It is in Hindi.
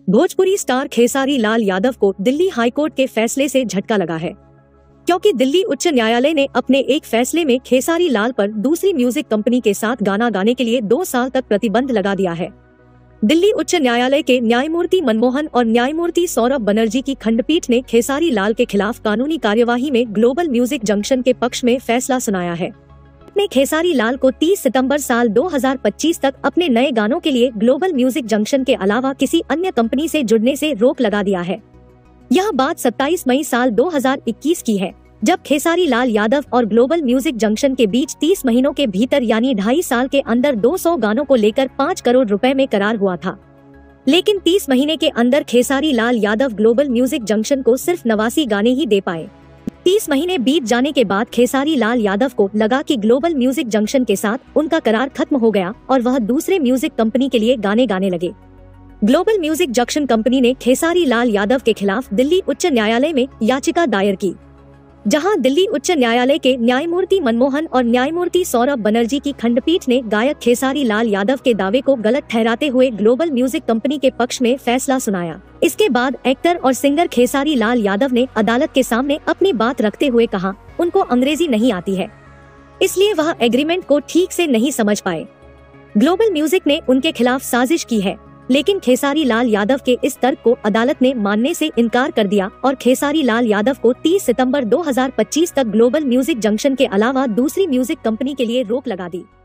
भोजपुरी स्टार खेसारी लाल यादव को दिल्ली हाईकोर्ट के फैसले से झटका लगा है, क्योंकि दिल्ली उच्च न्यायालय ने अपने एक फैसले में खेसारी लाल पर दूसरी म्यूजिक कंपनी के साथ गाना गाने के लिए 2 साल तक प्रतिबंध लगा दिया है। दिल्ली उच्च न्यायालय के न्यायमूर्ति मनमोहन और न्यायमूर्ति सौरभ बनर्जी की खंडपीठ ने खेसारी लाल के खिलाफ कानूनी कार्यवाही में ग्लोबल म्यूजिक जंक्शन के पक्ष में फैसला सुनाया है। ने खेसारी लाल को 30 सितंबर साल 2025 तक अपने नए गानों के लिए ग्लोबल म्यूजिक जंक्शन के अलावा किसी अन्य कंपनी से जुड़ने से रोक लगा दिया है। यह बात 27 मई साल 2021 की है, जब खेसारी लाल यादव और ग्लोबल म्यूजिक जंक्शन के बीच 30 महीनों के भीतर यानी 2.5 साल के अंदर 200 गानों को लेकर 5 करोड़ रुपए में करार हुआ था। लेकिन 30 महीने के अंदर Khesari Lal Yadav global music junction को सिर्फ 89 गाने ही दे पाए। 30 महीने बीत जाने के बाद खेसारी लाल यादव को लगा कि ग्लोबल म्यूजिक जंक्शन के साथ उनका करार खत्म हो गया और वह दूसरे म्यूजिक कंपनी के लिए गाने गाने लगे। ग्लोबल म्यूजिक जंक्शन कंपनी ने खेसारी लाल यादव के खिलाफ दिल्ली उच्च न्यायालय में याचिका दायर की, जहां दिल्ली उच्च न्यायालय के न्यायमूर्ति मनमोहन और न्यायमूर्ति सौरभ बनर्जी की खंडपीठ ने गायक खेसारी लाल यादव के दावे को गलत ठहराते हुए ग्लोबल म्यूजिक कंपनी के पक्ष में फैसला सुनाया। इसके बाद एक्टर और सिंगर खेसारी लाल यादव ने अदालत के सामने अपनी बात रखते हुए कहा, उनको अंग्रेजी नहीं आती है, इसलिए वह एग्रीमेंट को ठीक से नहीं समझ पाए। ग्लोबल म्यूजिक ने उनके खिलाफ साजिश की है, लेकिन खेसारी लाल यादव के इस तर्क को अदालत ने मानने से इनकार कर दिया और खेसारी लाल यादव को 30 सितंबर 2025 तक ग्लोबल म्यूजिक जंक्शन के अलावा दूसरी म्यूजिक कंपनी के लिए रोक लगा दी।